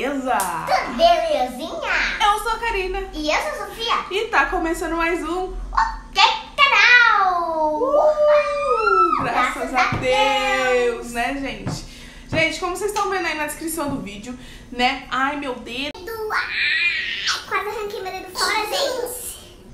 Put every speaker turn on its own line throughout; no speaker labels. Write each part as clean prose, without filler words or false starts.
beleza?
Tudo belezinha?
Eu sou a Karina.
E eu sou a Sofia.
E tá começando mais um
OK Canal!
Graças a Deus, né, gente? Gente, como vocês estão vendo aí na descrição do vídeo, né? Ai, meu dedo.
Quase arranquei meu dedo fora, gente.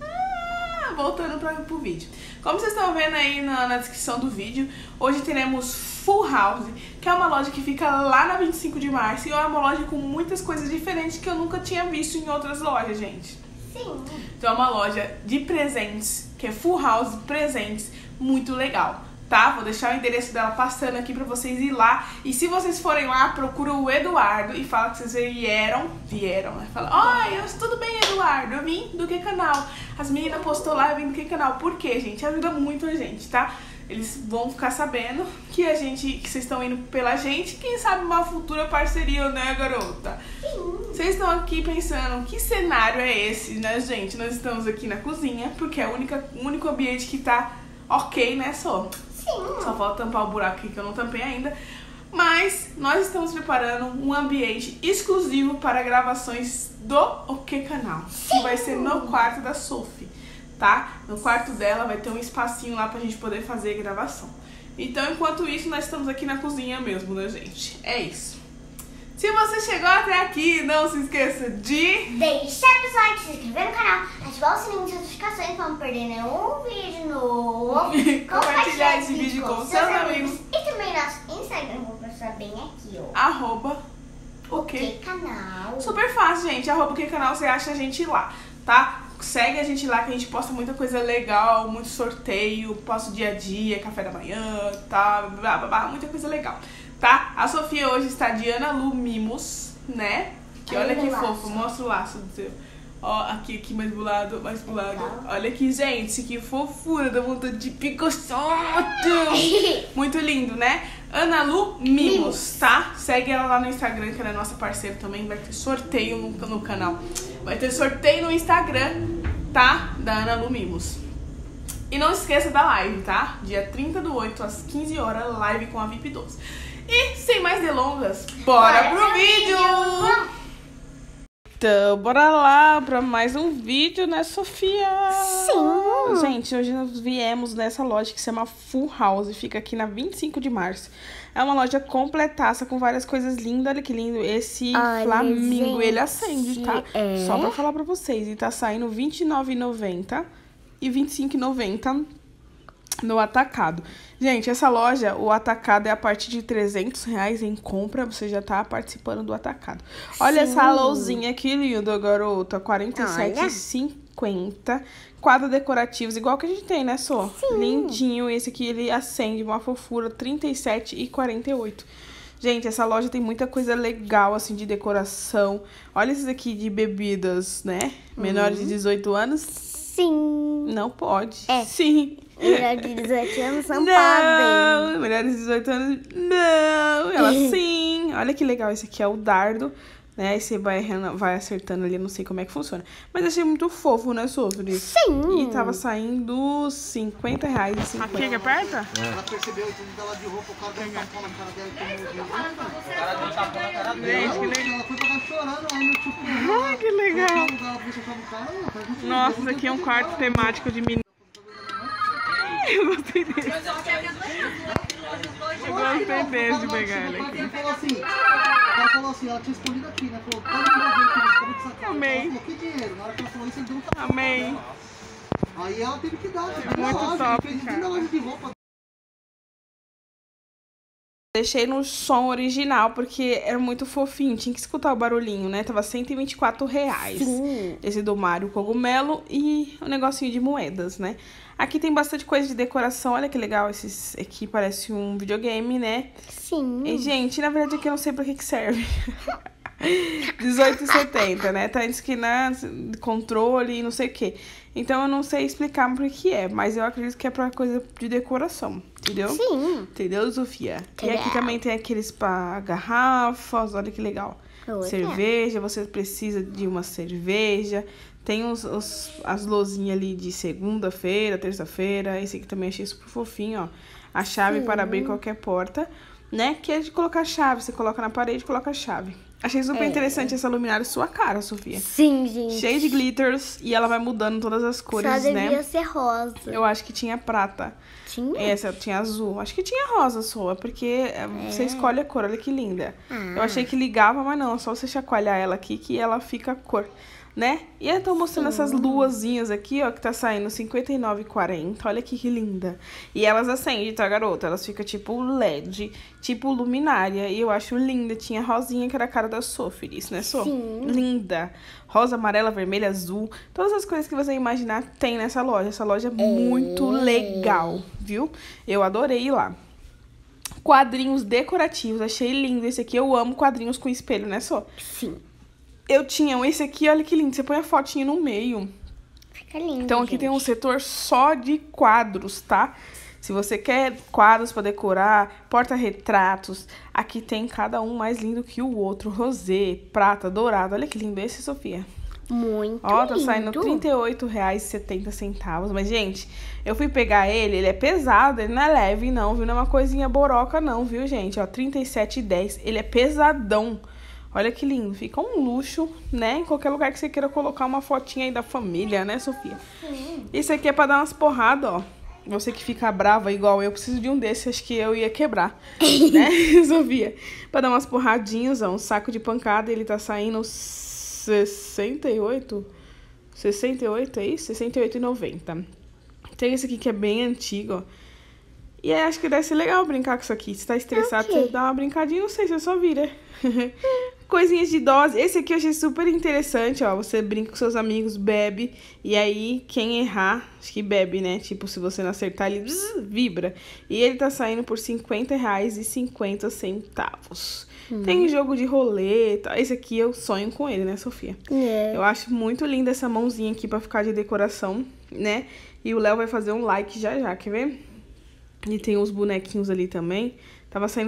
Voltando pro vídeo. Como vocês estão vendo aí na descrição do vídeo, hoje teremos Full House, que é uma loja que fica lá na 25 de março. E é uma loja com muitas coisas diferentes que eu nunca tinha visto em outras lojas, gente.
Sim.
Então é uma loja de presentes, que é Full House Presentes, muito legal, tá? Vou deixar o endereço dela passando aqui pra vocês ir lá. E se vocês forem lá, procura o Eduardo e fala que vocês vieram, né? Fala, tudo bem, Eduardo, eu vim do Que Canal. As meninas postou lá, eu vim do Que Canal. Por quê, gente? Ajuda muito a gente, tá? Eles vão ficar sabendo que vocês estão indo pela gente. Quem sabe uma futura parceria, né, garota?
Sim.
Vocês estão aqui pensando, que cenário é esse, né, gente? Nós estamos aqui na cozinha, porque é o único ambiente que tá ok, né, Só falta tampar o buraco aqui que eu não tampei ainda. Mas nós estamos preparando um ambiente exclusivo para gravações do O Que Canal. Que vai ser no quarto da Sophie, tá? No quarto dela vai ter um espacinho lá pra gente poder fazer gravação. Então, enquanto isso, nós estamos aqui na cozinha mesmo, né, gente? É isso. Se você chegou até aqui, não se esqueça de
deixar o like, se inscrever no canal, ativar o sininho de notificações pra não perder nenhum vídeo novo,
compartilhar esse vídeo com seus amigos.
E também nosso Instagram, vou passar bem aqui, ó.
@O Que
Canal.
Super fácil, gente. @O Que Canal, você acha a gente lá, tá? Segue a gente lá que a gente posta muita coisa legal, muito sorteio, posta o dia a dia, café da manhã, tá? Muita coisa legal, tá? A Sofia hoje está de Ana Lu Mimos, né? Que olha que fofo, mostra o laço do seu. Ó, aqui mais pro lado, mais pro lado. Olha aqui, gente, que fofura, dá vontade de picoçoto. Muito lindo, né? Ana Lu Mimos, tá? Segue ela lá no Instagram, que ela é nossa parceira também. Vai ter sorteio no canal. Vai ter sorteio no Instagram, tá? Da Ana Lu Mimos. E não esqueça da live, tá? Dia 30/8, às 15 horas, live com a VIP 12. E sem mais delongas, bora pro vídeo! Então, bora lá pra mais um vídeo, né, Sofia?
Sim!
Gente, hoje nós viemos nessa loja que se chama Full House, fica aqui na 25 de março. É uma loja completaça, com várias coisas lindas. Olha que lindo, esse flamingo, ele acende, tá? Só pra falar pra vocês, e tá saindo R$ 29,90 e R$ 25,90 no atacado. Gente, essa loja, o atacado é a partir de R$300 em compra, você já tá participando do atacado. Olha essa lousinha que linda, garota, R$ 47,50. Quadros decorativos, igual que a gente tem, né, Só?
Sim.
Lindinho, esse aqui ele acende, uma fofura, R$ 37,48. Gente, essa loja tem muita coisa legal, assim, de decoração. Olha esses aqui de bebidas, né? Menores de 18 anos.
Sim.
Não pode.
É.
Sim.
Menores de 18 anos não podem.
Menores de 18 anos, não. Ela sim. Olha que legal, esse aqui é o dardo, né? Aí você vai acertando ali, não sei como é que funciona. Mas achei muito fofo, né, Sofri?
Sim.
E tava saindo R$50,50. Aqui que aperta?
Ela percebeu o tudo dela de roupa, o cara deu um tapão na cara dela e tomou o
Gente, que legal.
ela foi pra cá chorando, aí meu tio
Ai, que legal. Nossa, isso aqui é um quarto temático de menino. Eu gostei desse. Eu gostei desse de pegar ele aqui.
Ela falou assim, ela tinha escondido aqui, né? Falou, todo mundo vai ver que você acabou de sacar.
Amei.
Ela falou, que dinheiro? Na hora que ela falou isso, ele deu um tapão.
Amei.
Aí ela teve que dar,
Muito top,
fez
cara.
na loja de roupa.
Deixei no som original, porque era muito fofinho. Tinha que escutar o barulhinho, né? Tava R$124.
Sim.
Esse do Mário Cogumelo e um negocinho de moedas, né? Aqui tem bastante coisa de decoração. Olha que legal. Esses aqui parece um videogame, né?
Sim.
E, gente, na verdade aqui eu não sei pra que serve. R$18,70, né? Tá esquina, controle e não sei o que. Então eu não sei explicar por que é, mas eu acredito que é pra coisa de decoração, entendeu?
Sim.
Entendeu, Sofia? E
Entendeu.
aqui também tem aqueles pra garrafas, olha que legal.
Olha.
Cerveja, você precisa de uma cerveja. Tem as luzinhas ali de segunda-feira, terça-feira. Esse aqui também achei super fofinho, ó. A chave para abrir qualquer porta. né? Que é de colocar chave. Você coloca na parede e coloca a chave. Achei super interessante essa luminária sua cara, Sofia.
Sim, gente.
Cheia de glitters e ela vai mudando todas as cores,
Só
né?
devia ser rosa.
Eu acho que tinha prata.
Tinha?
Essa tinha azul. Acho que tinha rosa sua, porque você escolhe a cor. Olha que linda. Eu achei que ligava, mas não. É só você chacoalhar ela aqui que ela fica a cor, né? E eu tô mostrando essas luazinhas aqui, ó, que tá saindo R$59,40. Olha aqui que linda. E elas acendem, tá, garota? Elas ficam tipo LED, tipo luminária. E eu acho linda. Tinha rosinha, que era a cara da Sophie, isso, né, Sophie?
Sim.
Linda. Rosa, amarela, vermelha, azul. Todas as coisas que você imaginar tem nessa loja. Essa loja é muito legal, viu? Eu adorei ir lá. Quadrinhos decorativos. Achei lindo esse aqui. Eu amo quadrinhos com espelho, né, Sophie?
Sim.
Eu tinha esse aqui, olha que lindo. Você põe a fotinha no meio.
Fica lindo,
Então aqui tem um setor só de quadros, tá? Se você quer quadros pra decorar, porta-retratos, aqui tem cada um mais lindo que o outro. Rosé, prata, dourado. Olha que lindo esse, Sofia.
Muito
Ó, tá saindo
lindo.
R$38,70. Mas, gente, eu fui pegar ele é pesado, ele não é leve não, viu? Não é uma coisinha boroca não, viu, gente? Ó, R$37,10. Ele é pesadão. Olha que lindo, fica um luxo, né? Em qualquer lugar que você queira colocar uma fotinha aí da família, né, Sofia?
Sim.
Esse aqui é pra dar umas porradas, ó. Você que fica brava igual eu, preciso de um desse, acho que eu ia quebrar, né, Sofia? Pra dar umas porradinhas, ó, um saco de pancada, ele tá saindo 68? 68, é isso? R$68,90. Tem esse aqui que é bem antigo, ó. E aí, acho que deve ser legal brincar com isso aqui. Se tá estressado,
Ok.
você dá uma brincadinha, não sei, você só vira. Coisinhas de dose. Esse aqui eu achei super interessante, ó. Você brinca com seus amigos, bebe. E aí, quem errar, acho que bebe, né? Tipo, se você não acertar, ele vibra. E ele tá saindo por R$50,50. Tem jogo de roleta. Esse aqui eu sonho com ele, né, Sofia?
É.
Eu acho muito linda essa mãozinha aqui pra ficar de decoração, né? E o Léo vai fazer um like já já, quer ver? E tem os bonequinhos ali também. Tava saindo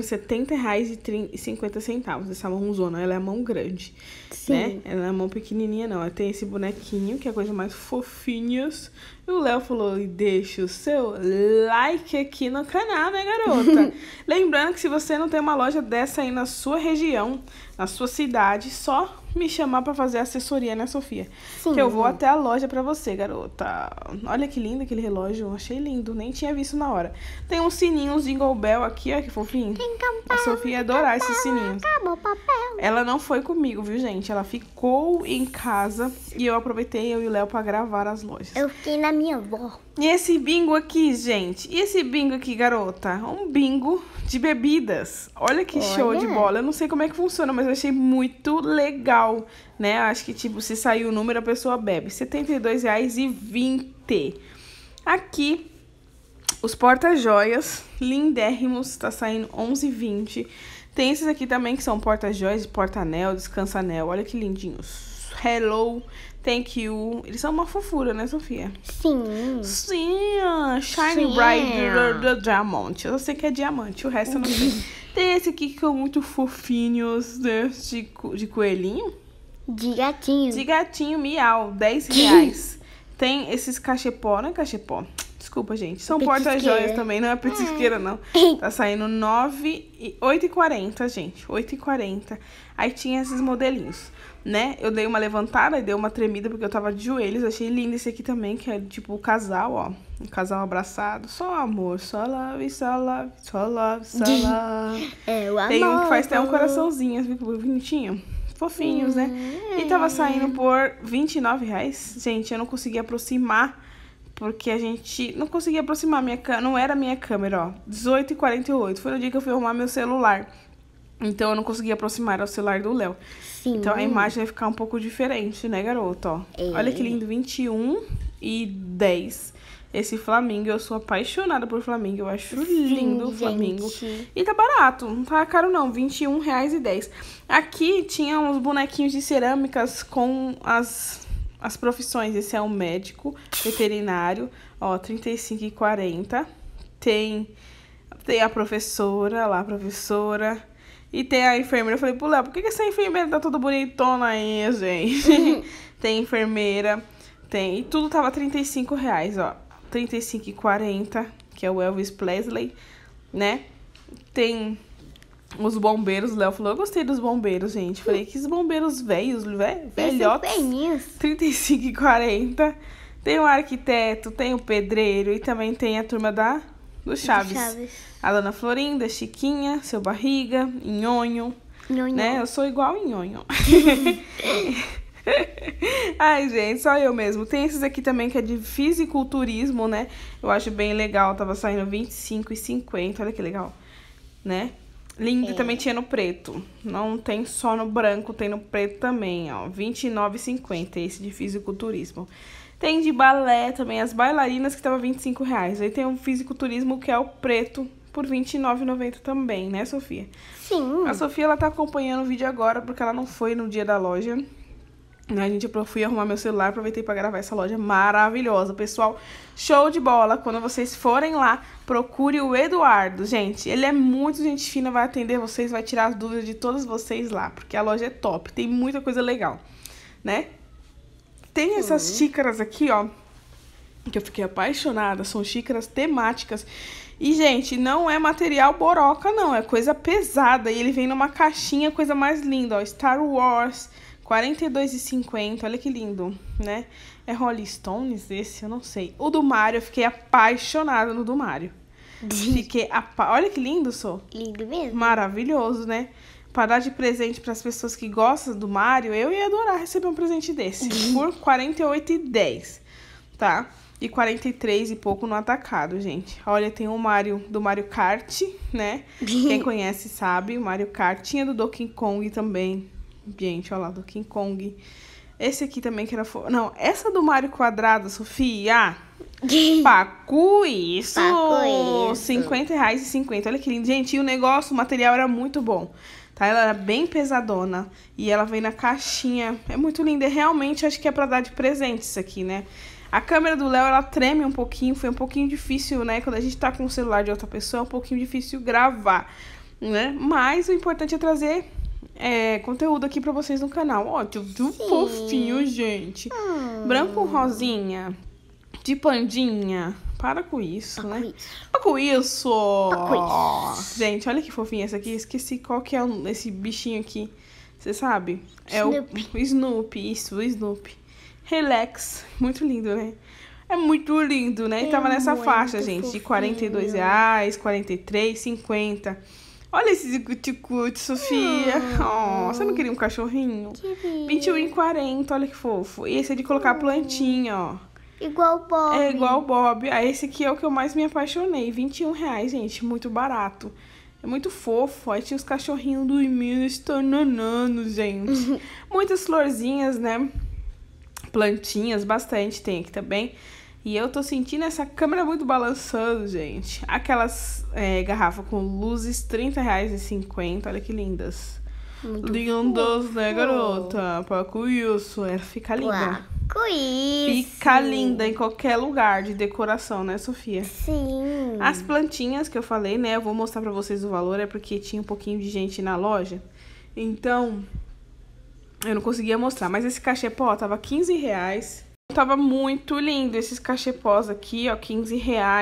R$70,50 essa mãozona. Ela é a mão grande, né? Ela não é a mão pequenininha, não. Ela tem esse bonequinho, que é a coisa mais fofinhas. E o Léo falou, deixa o seu like aqui no canal, né, garota? Lembrando que se você não tem uma loja dessa aí na sua região, na sua cidade, só me chamar pra fazer assessoria, né, Sofia?
Sim.
Que eu vou até a loja pra você, garota. Olha que lindo aquele relógio. Achei lindo. Nem tinha visto na hora. Tem uns sininhos Jingle Bell aqui, ó, que fofinho. A Sofia ia adorar esses sininhos.
Acabou o papel.
Ela não foi comigo, viu, gente? Ela ficou em casa e eu aproveitei, eu e o Léo, pra gravar as lojas.
Eu fiquei na minha avó.
E esse bingo aqui, gente? E esse bingo aqui, garota? Um bingo de bebidas. Olha que show de bola. Eu não sei como é que funciona, mas eu achei muito legal, né? Acho que, tipo, se sair o número, a pessoa bebe. R$72,20. Aqui, os porta-joias lindérrimos. Tá saindo R$11,20. Tem esses aqui também que são porta-joias, porta-anel, descansa-anel. Olha que lindinhos. Hello, thank you. Eles são uma fofura, né, Sofia?
Sim.
Sim, Shine Bright Diamond. Eu sei que é diamante, o resto eu não sei. Tem esse aqui que são muito fofinhos, né, de coelhinho.
De gatinho.
De gatinho, miau, R$10. Tem esses cachepó, não é cachepó? Desculpa, gente. São porta-joias também, não é petisqueira, não. Tá saindo R$8,40, gente. R$8,40. Aí tinha esses modelinhos, né? Eu dei uma levantada e dei uma tremida porque eu tava de joelhos. Achei lindo esse aqui também, que é tipo o casal, ó. Um casal abraçado. Só amor, só love, só love, só love, só love.
É o amor.
Tem um que faz até um coraçãozinho, viu? Bonitinho. Fofinhos, né? E tava saindo por R$29. Gente, eu não consegui aproximar, porque a gente não conseguia aproximar minha câmera. Não era a minha câmera, ó. R$18,48. Foi no dia que eu fui arrumar meu celular. Então eu não conseguia aproximar, era o celular do Léo.
Sim.
Então a imagem vai ficar um pouco diferente, né, garota? Ó. Olha que lindo, R$21,10. Esse Flamingo, eu sou apaixonada por Flamingo. Eu acho lindo o Flamingo. E tá barato, não tá caro não, R$21,10. Aqui tinha uns bonequinhos de cerâmicas com as profissões. Esse é um médico veterinário, ó, R$35,40. Tem a professora lá, e tem a enfermeira. Eu falei pro Léo, por que essa enfermeira tá toda bonitona aí, gente? Tem enfermeira, e tudo tava R$35, ó. R$35,40, que é o Elvis Presley, né? Tem Os bombeiros, o Léo falou, eu gostei dos bombeiros, gente. Falei, que os bombeiros velhos, velhotes. 35 e 40. Tem o arquiteto, tem o pedreiro e também tem a turma do Chaves. A Dona Florinda, Chiquinha, Seu Barriga, Nhonho. Né? Eu sou igual Nhonho. Ai, gente, só eu mesmo. Tem esses aqui também que é de fisiculturismo, né? Eu acho bem legal. Tava saindo 25 e 50. Olha que legal, né? Lindo, também tinha no preto. Não tem só no branco, tem no preto também, ó. 29,50 esse de fisiculturismo. Tem de balé também, as bailarinas que tava R$25. Aí tem o fisiculturismo que é o preto por R$29,90 também, né, Sofia?
Sim.
A Sofia, ela tá acompanhando o vídeo agora porque ela não foi no dia da loja. Eu fui arrumar meu celular, aproveitei pra gravar essa loja maravilhosa. Pessoal, show de bola. Quando vocês forem lá, procure o Eduardo. Gente, ele é muito gente fina, vai atender vocês, vai tirar as dúvidas de todos vocês lá. Porque a loja é top, tem muita coisa legal, né? Tem essas xícaras aqui, ó, que eu fiquei apaixonada. São xícaras temáticas. E, gente, não é material boroca, não. É coisa pesada. E ele vem numa caixinha, coisa mais linda, ó. Star Wars... R$42,50, olha que lindo, né? É Rolling Stones esse? Eu não sei. O do Mario, eu fiquei apaixonada no do Mario. Olha que lindo, Sô.
Lindo mesmo.
Maravilhoso, né? Para dar de presente para as pessoas que gostam do Mario, eu ia adorar receber um presente desse. Por R$48,10, tá? E 43 e pouco no atacado, gente. Olha, tem o Mario do Mario Kart, né? Quem conhece sabe, o Mario Kart. Tinha do Donkey Kong também. Gente, olha lá, do King Kong. Esse aqui também que era... Não, essa do Mario quadrado, Sofia. Pacu isso. R$50,50. Olha que lindo. Gente, e o negócio, o material era muito bom. Tá? Ela era bem pesadona. E ela vem na caixinha. É muito linda. Realmente, acho que é pra dar de presente isso aqui, né? A câmera do Léo, ela treme um pouquinho. Foi um pouquinho difícil, né? Quando a gente tá com o celular de outra pessoa, é um pouquinho difícil gravar, né? Mas o importante é trazer... conteúdo aqui pra vocês no canal. Ó, tudo fofinho, gente. Branco rosinha. De pandinha. Para com isso, né? Para com isso. Gente, olha que fofinho essa aqui. Esqueci qual que é esse bichinho aqui. Você sabe? É
Snoopy.
o Snoopy. Isso, o Snoopy. Relax. Muito lindo, né? É muito lindo, né? E tava nessa faixa, gente. De R$42, 43, 50. Olha esse cuticute, Sofia. Você não queria um cachorrinho? 21,40, olha que fofo. E esse é de colocar plantinha, ó.
Igual o Bob.
É igual o Bob. Esse aqui é o que eu mais me apaixonei. R$21, gente. Muito barato. É muito fofo. Aí tinha os cachorrinhos dormindo, estornando, gente. Muitas florzinhas, né? Plantinhas, bastante tem aqui também. E eu tô sentindo essa câmera muito balançando, gente. Aquelas garrafas com luzes, R$30,50. Olha que lindas.
Muito
lindas, né, garota? Para com isso. Fica linda. Fica linda em qualquer lugar de decoração, né, Sofia?
Sim.
As plantinhas que eu falei, né? Eu vou mostrar pra vocês o valor. É porque tinha um pouquinho de gente na loja. Então, eu não conseguia mostrar. Mas esse cachepó tava R$15. Tava muito lindo esses cachepós aqui, ó, R$15,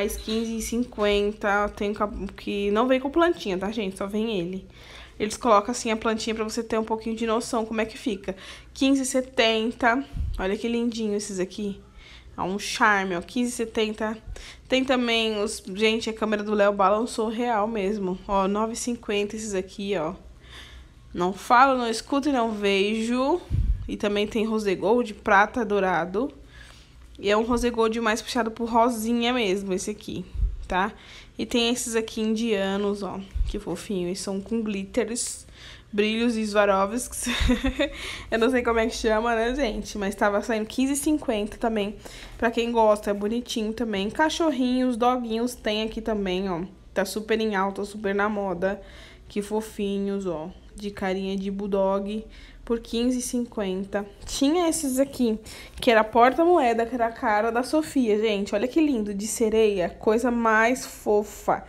R$15,50. Tem que não vem com plantinha, tá, gente? Só vem ele. Eles colocam assim a plantinha pra você ter um pouquinho de noção como é que fica. R$15,70. Olha que lindinho esses aqui. É um charme, ó, R$15,70. Tem também os... Gente, a câmera do Léo balançou real mesmo. Ó, R$9,50 esses aqui, ó. Não falo, não escuto e não vejo. E também tem rose gold, prata, dourado. E é um rose gold mais puxado por rosinha mesmo, esse aqui, tá? E tem esses aqui indianos, ó. Que fofinho. Eles são com glitters, brilhos e Swarovskis. Eu não sei como é que chama, né, gente? Mas tava saindo R$15,50 também. Pra quem gosta, é bonitinho também. Cachorrinhos, doguinhos tem aqui também, ó. Tá super em alta, super na moda. Que fofinhos, ó. De carinha de bulldog. Por R$15,50. Tinha esses aqui, que era porta-moeda, que era a cara da Sofia, gente. Olha que lindo, de sereia. Coisa mais fofa.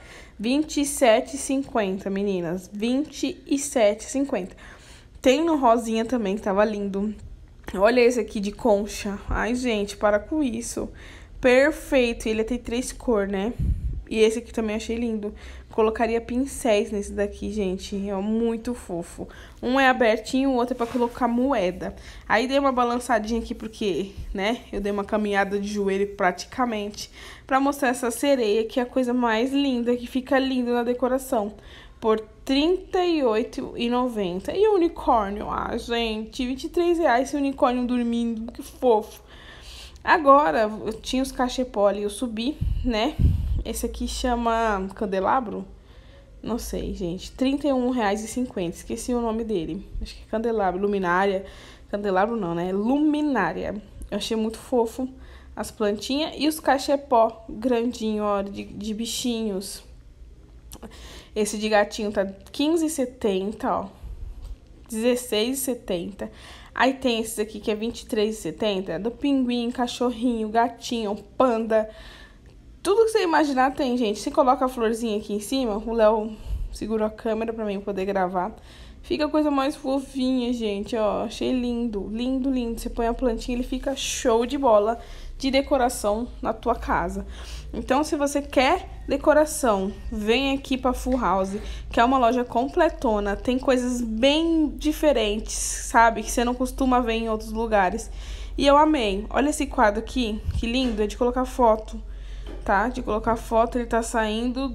R$27,50, meninas. R$27,50. Tem no rosinha também, que tava lindo. Olha esse aqui de concha. Ai, gente, para com isso. Perfeito. Ele tem 3 cores, né? E esse aqui também achei lindo. Colocaria pincéis nesse daqui, gente. É muito fofo. Um é abertinho, o outro é pra colocar moeda. Aí dei uma balançadinha aqui porque, né, eu dei uma caminhada de joelho praticamente. Pra mostrar essa sereia, que é a coisa mais linda, que fica linda na decoração. Por R$38,90. E o unicórnio? Ah, gente, R$23 esse unicórnio dormindo. Que fofo. Agora, eu tinha os cachepô ali, eu subi, né? Esse aqui chama candelabro? Não sei, gente. R$31,50. Esqueci o nome dele. Acho que é candelabro, luminária. Candelabro não, né? Luminária. Eu achei muito fofo as plantinhas. E os cachepó grandinho, ó, de bichinhos. Esse de gatinho tá R$15,70, ó. R$16,70. Aí tem esses aqui que é R$23,70. Do pinguim, cachorrinho, gatinho, panda. Tudo que você imaginar tem, gente. Você coloca a florzinha aqui em cima. O Léo segurou a câmera pra mim poder gravar. Fica a coisa mais fofinha, gente, ó. Achei lindo, lindo, lindo. Você põe a plantinha, ele fica show de bola de decoração na tua casa. Então, se você quer decoração, vem aqui pra Full House, que é uma loja completona. Tem coisas bem diferentes, sabe? Que você não costuma ver em outros lugares. E eu amei. Olha esse quadro aqui, que lindo. É de colocar foto, tá? De colocar foto, ele tá saindo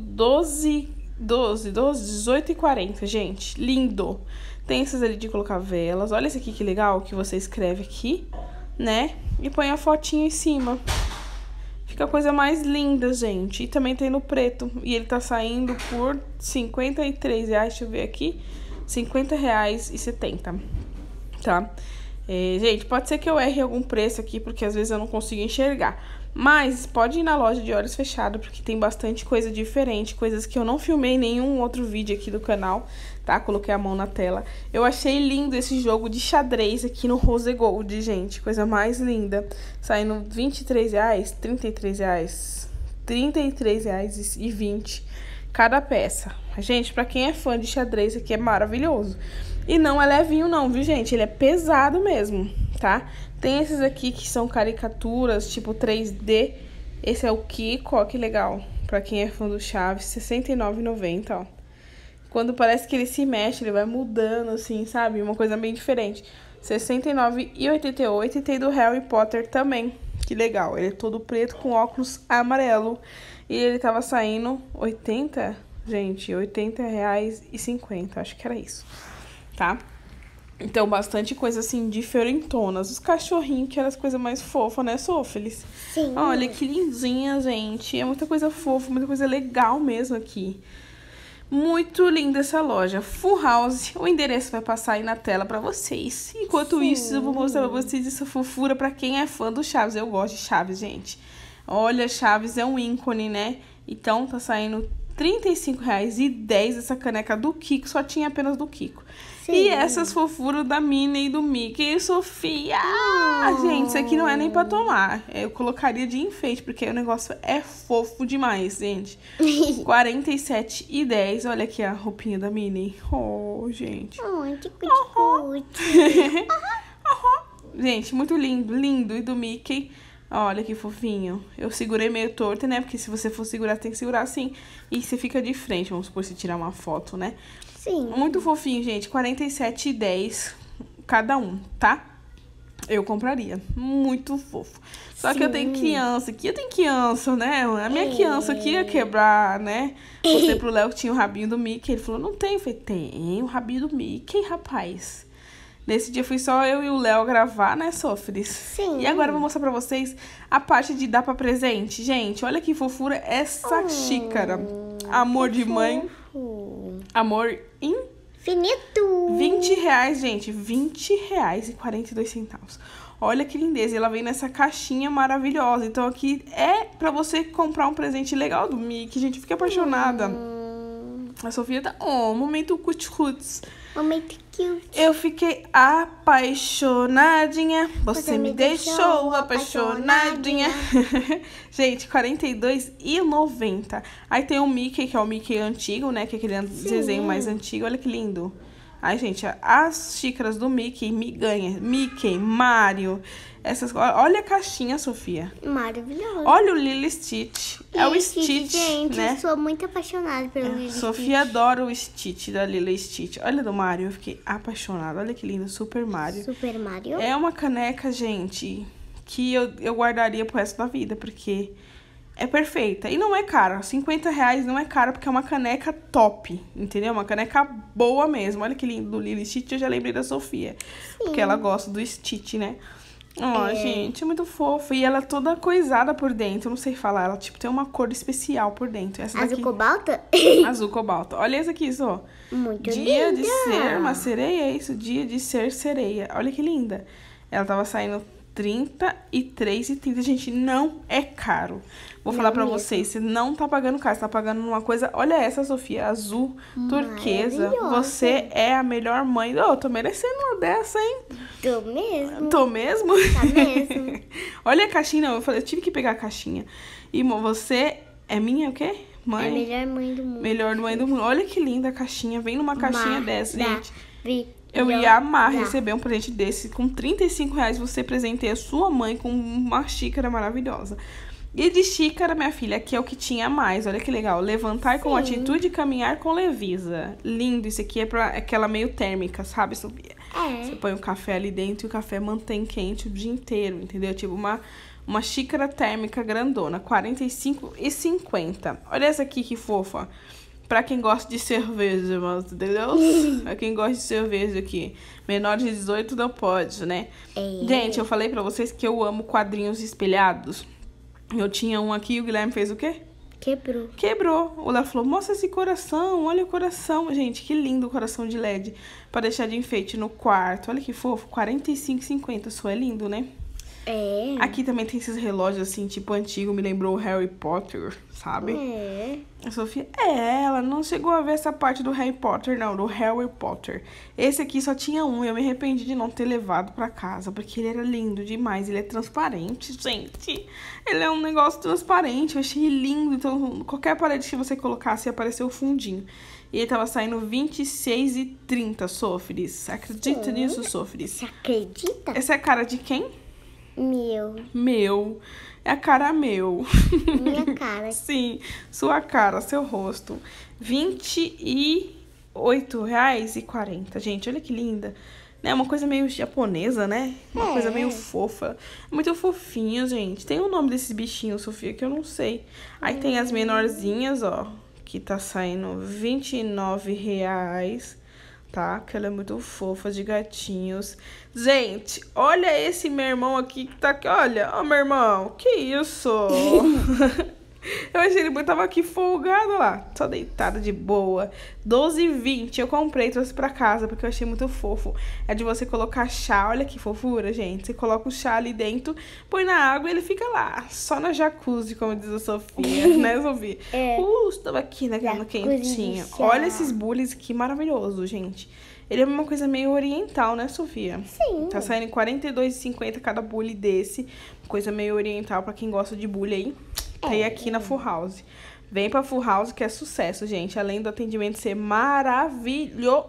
18,40, gente. Lindo. Tem esses ali de colocar velas. Olha esse aqui que legal, que você escreve aqui, né? E põe a fotinha em cima. Fica a coisa mais linda, gente. E também tem no preto. E ele tá saindo por R$53. Deixa eu ver aqui. R$50,70. Tá? Gente, pode ser que eu erre algum preço aqui, porque às vezes eu não consigo enxergar. Mas pode ir na loja de olhos fechados, porque tem bastante coisa diferente. Coisas que eu não filmei em nenhum outro vídeo aqui do canal, tá? Coloquei a mão na tela. Eu achei lindo esse jogo de xadrez aqui no Rose Gold, gente. Coisa mais linda. Saindo R$23, R$33, R$33,20 cada peça. Gente, pra quem é fã de xadrez, aqui é maravilhoso. E não é levinho não, viu, gente? Ele é pesado mesmo, tá? Tem esses aqui que são caricaturas, tipo 3D. Esse é o Kiko, ó, que legal. Pra quem é fã do Chaves, R$69,90, ó. Quando parece que ele se mexe, ele vai mudando, assim, sabe? Uma coisa bem diferente. R$69,88. E tem do Harry Potter também. Que legal. Ele é todo preto com óculos amarelo. E ele tava saindo 80, gente, R$80,50. Acho que era isso, tá? Então, bastante coisa, assim, diferentonas. Os cachorrinhos, que eram as coisas mais fofas, né, Sofelis?
Sim.
Olha, que lindinha, gente. É muita coisa fofa, muita coisa legal mesmo aqui. Muito linda essa loja. Full House. O endereço vai passar aí na tela pra vocês. Enquanto isso, eu vou mostrar pra vocês essa fofura pra quem é fã do Chaves. Eu gosto de Chaves, gente. Olha, Chaves é um ícone, né? Então, tá saindo R$35,10 essa caneca do Kiko. Só tinha apenas do Kiko. Sim. E essas fofuras da Minnie e do Mickey e Sofia. Gente, isso aqui não é nem pra tomar. Eu colocaria de enfeite, porque o negócio é fofo demais, gente. R$47,10. Olha aqui a roupinha da Minnie. Oh, gente. Gente, muito lindo, lindo. E do Mickey, olha que fofinho. Eu segurei meio torto, né? Porque se você for segurar, tem que segurar assim. E você fica de frente, vamos supor, se tirar uma foto, né?
Sim.
Muito fofinho, gente. R$47,10 cada um, tá? Eu compraria. Muito fofo. Só que eu tenho criança aqui. Eu tenho criança, né? A minha criança aqui ia quebrar, né? Mostrei pro Léo que tinha o rabinho do Mickey. Ele falou, não tem. Eu falei, tem o rabinho do Mickey, rapaz. Nesse dia fui só eu e o Léo gravar, né, Sofres?
Sim.
E agora eu vou mostrar pra vocês a parte de dar pra presente. Gente, olha que fofura essa xícara. Amor de mãe. Amor
infinito.
R$20, gente. R$20,42. Olha que lindeza. E ela vem nessa caixinha maravilhosa. Então aqui é pra você comprar um presente legal do Mickey. Gente, fiquei apaixonada. A Sofia tá... Oh, momento cuts.
Momento cute.
Eu fiquei apaixonadinha. Você me deixou apaixonadinha. Gente, R$42,90. Aí tem o Mickey, que é o Mickey antigo, né? Que é aquele desenho mais antigo. Olha que lindo. Ai, gente, as xícaras do Mickey me ganham. Mickey, Mario, essas coisas. Olha a caixinha, Sofia.
Maravilhoso.
Olha o Lilo Stitch. É o Stitch,
gente,
né?
eu sou muito apaixonada pelo Lilo Stitch.
Sofia adora o Stitch da Lilo Stitch. Olha do Mario, eu fiquei apaixonada. Olha que lindo, Super Mario.
Super Mario.
É uma caneca, gente, que eu guardaria pro resto da vida, porque é perfeita. E não é cara. R$50 não é caro, porque é uma caneca top, entendeu? Uma caneca boa mesmo. Olha que lindo do Lilo Stitch, eu já lembrei da Sofia. Sim. Porque ela gosta do Stitch, né? Ó, gente, é muito fofa. E ela é toda coisada por dentro. Eu não sei falar. Ela, tipo, tem uma cor especial por dentro. Essa
Azul
daqui...
cobalto?
Azul cobalto. Olha essa aqui, só.
Muito
Dia
linda.
de ser uma sereia, é isso? Dia de ser sereia. Olha que linda. Ela tava saindo R$33,30. Gente, não é caro. Vou falar pra vocês, você não tá pagando caro, você tá pagando uma coisa... Olha essa, Sofia, azul, turquesa. Você é a melhor mãe. Eu tô merecendo uma dessa, hein?
Tô mesmo.
Tô mesmo?
Tá mesmo.
Olha a caixinha, eu tive que pegar a caixinha. E você é minha o quê? Mãe?
É a melhor mãe do mundo.
Melhor mãe do mundo. Olha que linda a caixinha. Vem numa caixinha dessa, gente.
Vi.
Eu ia amar receber um presente desse. Com R$35 você presenteia a sua mãe com uma xícara maravilhosa. E de xícara, minha filha, aqui é o que tinha mais. Olha que legal. Levantar com atitude e caminhar com leveza. Lindo. Isso aqui é pra aquela meio térmica, sabe, Sofia? Você põe o café ali dentro e o café mantém quente o dia inteiro, entendeu? Tipo uma xícara térmica grandona. R$45,50. Olha essa aqui que fofa. Pra quem gosta de cerveja, entendeu? Pra quem gosta de cerveja aqui. Menores de 18 não pode, né? Gente, eu falei pra vocês que eu amo quadrinhos espelhados. Eu tinha um aqui e o Guilherme fez o quê? Quebrou. O Léo falou, mostra esse coração, olha o coração. Gente, que lindo o coração de LED. Pra deixar de enfeite no quarto. Olha que fofo, R$45,50. Isso é lindo, né? Aqui também tem esses relógios assim, tipo antigo, me lembrou o Harry Potter, sabe? A Sofia, ela não chegou a ver essa parte do Harry Potter, não, do Harry Potter. Esse aqui só tinha um e eu me arrependi de não ter levado pra casa, porque ele era lindo demais, ele é transparente, gente. Ele é um negócio transparente, eu achei lindo, então qualquer parede que você colocasse ia aparecer o fundinho. E ele tava saindo R$26,30, Sofris. Acredita nisso, Sofris?
Você acredita?
Essa é a cara de quem?
Meu.
É a cara meu.
Minha cara.
Sim, sua cara, seu rosto. R$28,40. Gente, olha que linda. É uma coisa meio japonesa, né? Uma coisa meio fofa. Muito fofinho, gente. Tem o nome desses bichinhos, Sofia, que eu não sei. Aí tem as menorzinhas, ó. Que tá saindo R$29. Tá? Que ela é muito fofa, de gatinhos. Gente, olha esse meu irmão aqui que tá aqui. Olha, ó, meu irmão. Que isso? Eu achei ele tava aqui folgado lá. Só deitado de boa. R$12,20. Eu comprei e trouxe pra casa porque eu achei muito fofo. É de você colocar chá. Olha que fofura, gente. Você coloca o chá ali dentro, põe na água e ele fica lá. Só na jacuzzi, como diz a Sofia. Né, Sofia? Estou aqui no quentinho. Olha esses bullies aqui, maravilhoso, gente. Ele é uma coisa meio oriental, né, Sofia?
Sim.
Tá saindo R$42,50 cada bully desse. Coisa meio oriental pra quem gosta de bully aí. Tem aqui na Full House. Vem pra Full House que é sucesso, gente. Além do atendimento ser maravilhoso.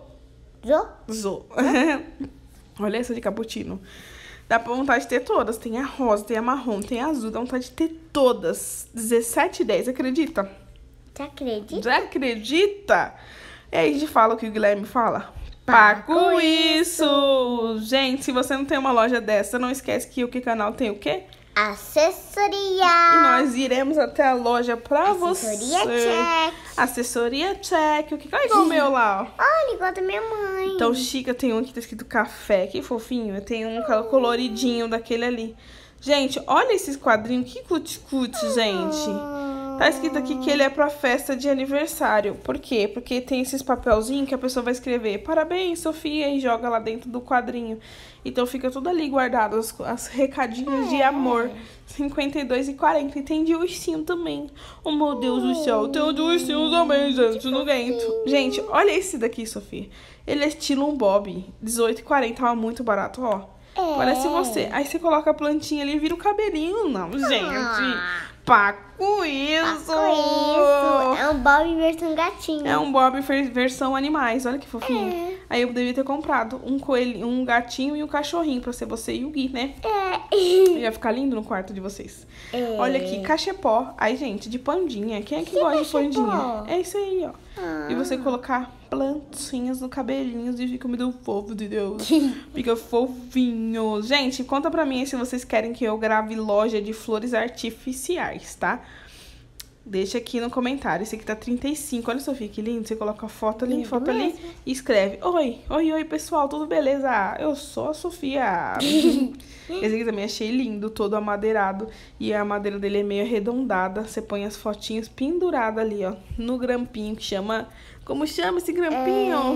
Olha essa de cappuccino. Dá pra vontade de ter todas. Tem a rosa, tem a marrom, tem a azul. Dá vontade de ter todas. R$17,10, acredita?
Você acredita?
Já acredita? E aí a gente fala o que o Guilherme fala. Pago isso! Gente, se você não tem uma loja dessa, não esquece que o Que Canal tem o quê?
Assessoria!
E nós iremos até a loja pra
Assessoria
você.
check.
Assessoria check. O que é igual o meu lá, ó.
Olha, igual da minha mãe.
Então, Chica, tem um que tá escrito café. Que fofinho. Tem um coloridinho daquele ali. Gente, olha esses quadrinhos. Que cuti-cuti, gente. Tá escrito aqui que ele é pra festa de aniversário. Por quê? Porque tem esses papelzinhos que a pessoa vai escrever parabéns, Sofia, e joga lá dentro do quadrinho. Então fica tudo ali guardado, as recadinhos de amor. R$52,40. E tem de ursinho também. Oh, meu Deus do céu. Tem o de ursinho também, gente, no dentro. Gente, olha esse daqui, Sofia. Ele é estilo um bob. R$18,40. Tava muito barato, ó. Parece você. Aí você coloca a plantinha ali e vira o cabelinho. Não, gente. Pago isso.
É um Bob versão gatinho.
É um Bob versão animais. Olha que fofinho. Aí eu devia ter comprado um coelhinho, um gatinho e um cachorrinho pra ser você e o Gui, né? Ia ficar lindo no quarto de vocês. Olha aqui, cachepó. Ai, gente, de pandinha. Quem é que gosta de pandinha? É isso aí, ó. E você colocar plantinhas no cabelinho e fica muito fofo, de Deus. Fica fofinho. Gente, conta pra mim aí se vocês querem que eu grave loja de flores artificiais, tá? Deixa aqui no comentário. Esse aqui tá 35. Olha, Sofia, que lindo. Você coloca a foto ali, e escreve: Oi, pessoal, tudo beleza? Eu sou a Sofia. Esse aqui também achei lindo, todo amadeirado. E a madeira dele é meio arredondada. Você põe as fotinhas penduradas ali, ó, no grampinho que chama... Como chama esse grampinho?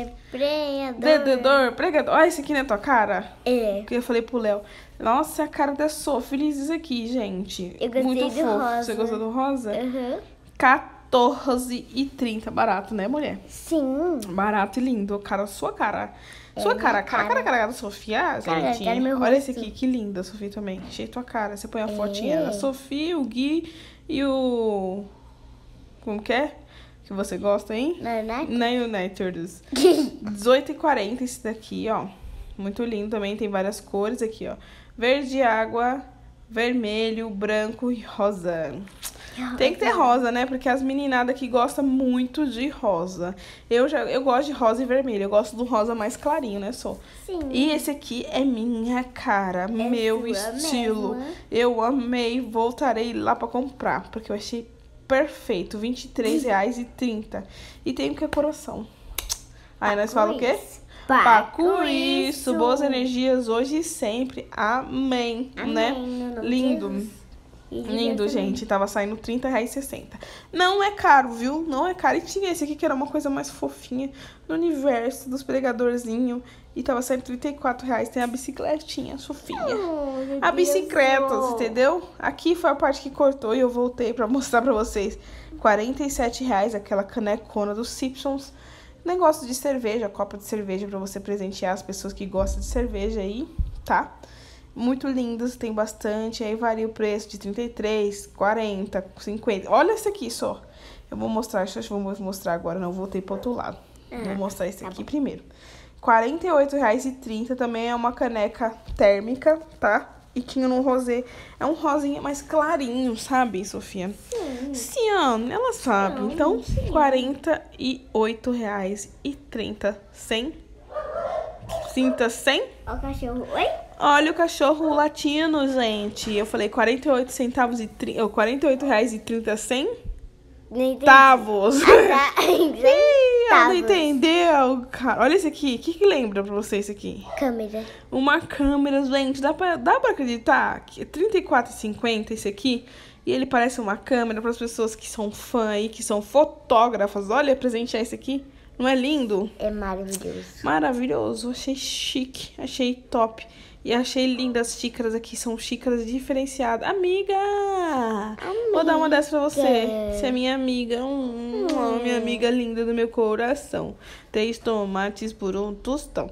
Pregador. Olha esse aqui na tua cara. Que eu falei pro Léo. Nossa, a cara da Sofia. Feliz isso aqui, gente.
Eu gostei
muito
do
fofo.
rosa.
Você gostou do rosa?
Uhum.
14,30. Barato, né, mulher?
Sim.
Barato e lindo. Sua cara. Sua cara da Sofia, gente.
Cara, meu
olha
rosto.
esse aqui, que linda, Sofia, também. Achei tua cara. Você põe a fotinha da Sofia, o Gui e o... Como que é? Que você gosta, hein? Uniteds. 18,40 esse daqui, ó. Muito lindo também. Tem várias cores aqui, ó. Verde água, vermelho, branco e rosa. Tem que ter rosa, né? Porque as meninadas aqui gostam muito de rosa. Eu gosto de rosa e vermelho. Eu gosto do rosa mais clarinho, né, Sô?
Sim.
E esse aqui é minha cara, meu estilo.
Mesmo.
Eu amei. Voltarei lá pra comprar, porque eu achei perfeito. R$23,30. E tem o que é coração. Aí nós falamos o quê? Paco isso. Boas energias hoje e sempre. Amém. Né? Lindo. Lindo, gente. Tava saindo R$30,60. Não é caro, viu? Não é caro. E tinha esse aqui que era uma coisa mais fofinha no universo dos pregadorzinhos. E tava saindo R$34. Tem a bicicletinha, Sofia. A bicicleta, entendeu? Aqui foi a parte que cortou e eu voltei pra mostrar pra vocês. R$47, aquela canecona dos Simpsons. Negócio de cerveja, copa de cerveja pra você presentear as pessoas que gostam de cerveja aí, tá? Muito lindas, tem bastante. Aí varia o preço de 33, 40, 50. Olha esse aqui só. Eu vou mostrar, vou mostrar agora, não, voltei pro outro lado. Vou mostrar esse aqui primeiro. R$48,30 também é uma caneca térmica, tá? E tinha no rosé. É um rosinha mais clarinho, sabe, Sofia? Sim, ela sabe. Então, R$48,30. Sinta 100.
Olha o cachorro. Oi?
Olha o cachorro latino, gente. Eu falei R$48,30. Centavos. Não entendeu, cara. Olha esse aqui. O que lembra pra você esse aqui?
Câmera.
Uma câmera, gente. Dá pra acreditar que é R$34,50 esse aqui? E ele parece uma câmera para as pessoas que são fã e que são fotógrafas. Olha, presentear esse aqui. Não é lindo?
É maravilhoso.
Maravilhoso. Achei chique. Achei top. E achei lindas as xícaras aqui. São xícaras diferenciadas. Amiga! Vou dar uma dessa pra você. Você é minha amiga. Minha amiga linda do meu coração. 3 tomates por um tostão.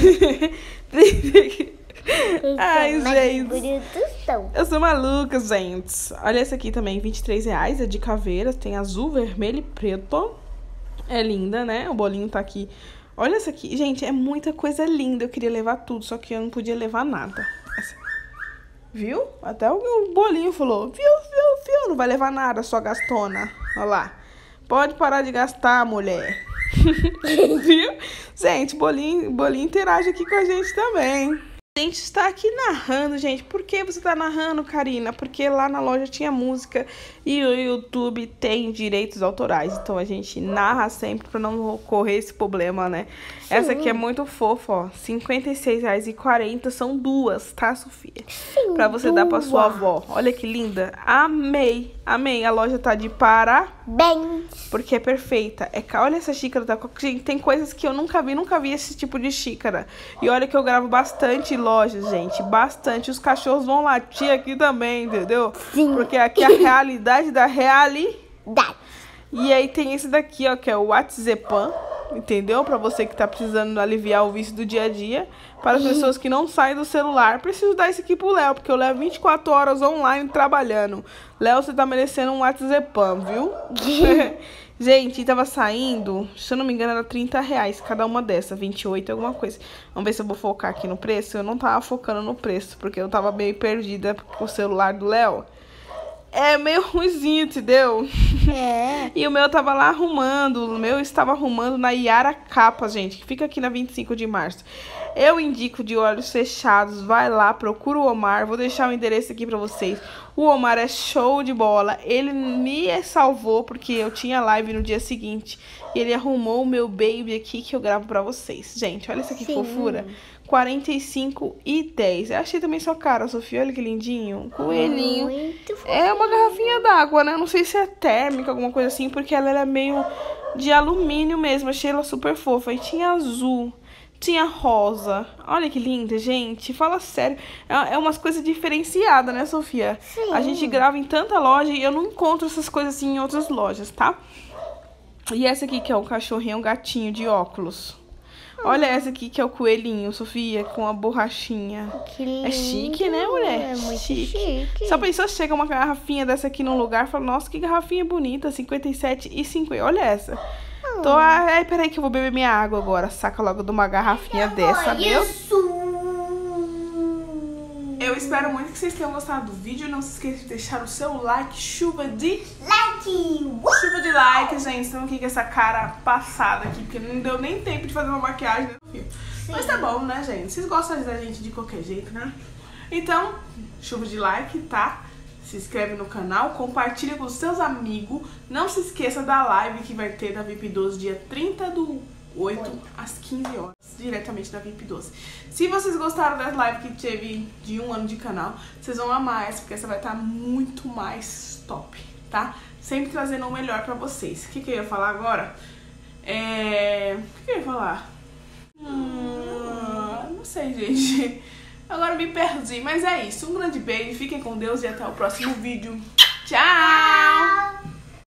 Ai, gente. Eu sou maluca, gente. Olha essa aqui também. R$23. É de caveira. Tem azul, vermelho e preto. É linda, né? O bolinho tá aqui. Olha essa aqui. Gente, é muita coisa linda. Eu queria levar tudo, só que eu não podia levar nada. Viu? Até o bolinho falou. Viu? Não vai levar nada, só gastona. Olha lá. Pode parar de gastar, mulher. Viu? Gente, bolinho interage aqui com a gente também. A gente está aqui narrando, gente. Por que você está narrando, Karina? Porque lá na loja tinha música e o YouTube tem direitos autorais. Então a gente narra sempre para não ocorrer esse problema, né? Sim. Essa aqui é muito fofa, ó. R$56,40. São duas, tá, Sofia?
Sim,
para você dar para sua avó. Olha que linda. Amei. A loja tá de parabéns. Porque é perfeita. Olha essa xícara. Gente, tem coisas que eu nunca vi esse tipo de xícara. E olha que eu gravo bastante lojas, gente. Bastante. Os cachorros vão latir aqui também, entendeu?
Sim.
Porque aqui é a realidade da realidade. E aí tem esse daqui, ó, que é o WhatsApp, entendeu? Pra você que tá precisando aliviar o vício do dia a dia. Para as pessoas que não saem do celular. Preciso dar isso aqui pro Léo, porque eu levo 24 horas online trabalhando. Léo, você tá merecendo um WhatsApp, viu? Gente, tava saindo, se eu não me engano, era R$30 cada uma dessa, 28 alguma coisa. Vamos ver se eu vou focar aqui no preço. Eu não tava focando no preço, porque eu tava meio perdida com o celular do Léo. É meio ruimzinho, entendeu?
É.
E o meu tava lá arrumando. O meu estava arrumando na Yara Capa, gente, que fica aqui na 25 de março. Eu indico de olhos fechados. Vai lá, procura o Omar. Vou deixar o endereço aqui pra vocês. O Omar é show de bola. Ele me salvou porque eu tinha live no dia seguinte. E ele arrumou o meu baby aqui que eu gravo pra vocês. Gente, olha essa que fofura. 45,10. Eu achei também sua cara, Sofia. Olha que lindinho. Coelhinho.
Muito fofo.
É uma garrafinha d'água, né? Não sei se é térmica, alguma coisa assim, porque ela era meio de alumínio mesmo. Achei ela super fofa. E tinha azul, tinha rosa. Olha que linda, gente. Fala sério. É umas coisas diferenciadas, né, Sofia?
Sim.
A gente grava em tanta loja e eu não encontro essas coisas assim em outras lojas, tá? E essa aqui que é o cachorrinho, é um gatinho de óculos. Olha essa aqui que é o coelhinho, Sofia, com a borrachinha.
Que lindo.
É chique, né, mulher?
É muito chique.
Só pensou, chega uma garrafinha dessa aqui num lugar e fala, nossa, que garrafinha bonita, 57,50. Olha essa. Ai, peraí que eu vou beber minha água agora. Saca logo de uma garrafinha dessa, meu. Eu espero muito que vocês tenham gostado do vídeo. Não se esqueça de deixar o seu like, chuva de like, gente. Estamos aqui com essa cara passada aqui, porque não deu nem tempo de fazer uma maquiagem, né, Sofia? Mas tá bom, né, gente? Vocês gostam da gente de qualquer jeito, né? Então, chuva de like, tá? Se inscreve no canal, compartilha com os seus amigos. Não se esqueça da live que vai ter da VIP 12 dia 30/8 às 15 horas, diretamente da VIP 12. Se vocês gostaram das lives que teve de 1 ano de canal, vocês vão amar essa, porque essa vai estar muito mais top, tá? Sempre trazendo o melhor pra vocês. O que eu ia falar agora? O que eu ia falar? Não sei, gente. Agora me perdi, mas é isso. Um grande beijo, fiquem com Deus e até o próximo vídeo. Tchau!